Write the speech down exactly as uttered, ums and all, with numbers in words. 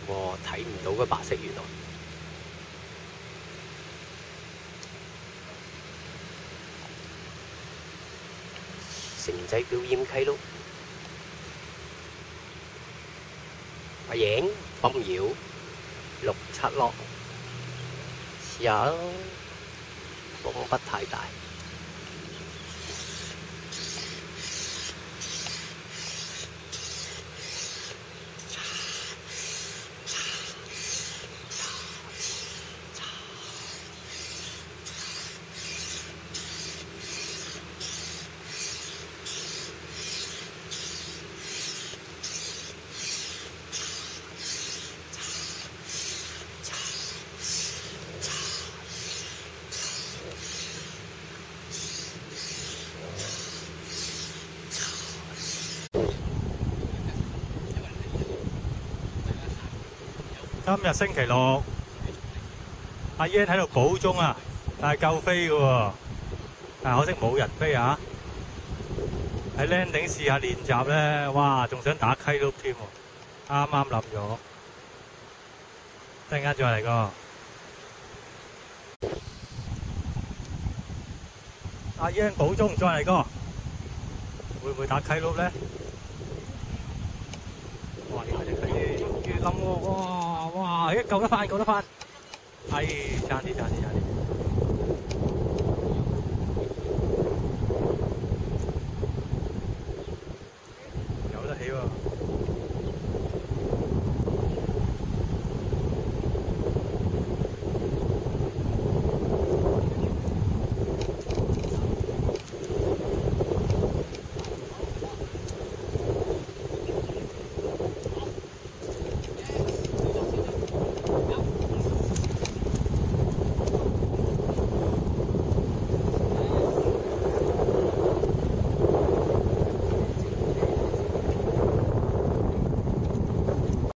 我睇唔到個白色原來。城仔表演契咯，阿影泵繞六七咯，試下咯，風不太大。 今日星期六，阿英喺度補鐘啊，但係夠飛嘅喎，但可惜冇人飛啊！喺 landing 試下練習咧，哇，仲想打溪碌添喎，啱啱冧咗，陣間再嚟個。阿英補鐘再嚟個，會唔會打溪碌咧？哇！呢隻溪越冧喎，哇哇！咦，救得翻，救得翻！哎，爭啲，爭啲，爭啲！